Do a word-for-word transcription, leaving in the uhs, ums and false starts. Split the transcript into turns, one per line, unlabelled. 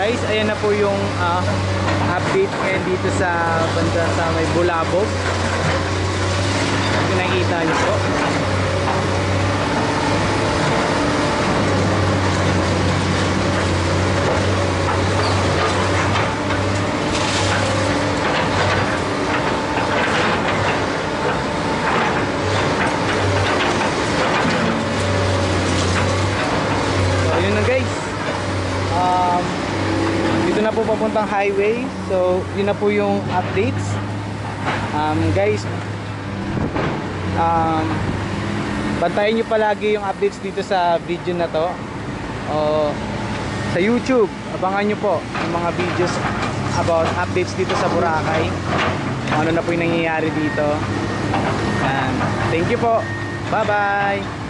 guys, ayan na po yung uh, update ngayon dito sa banda sa may Bolabog. Kung nakikita nyo po. Um, dito na po papuntang highway. So yun na po yung updates, um, guys. um, Bantayan nyo palagi yung updates dito sa video na to, o sa YouTube. Abangan nyo po yung mga videos about updates dito sa Boracay, ano na po yung nangyayari dito. And thank you po, bye bye.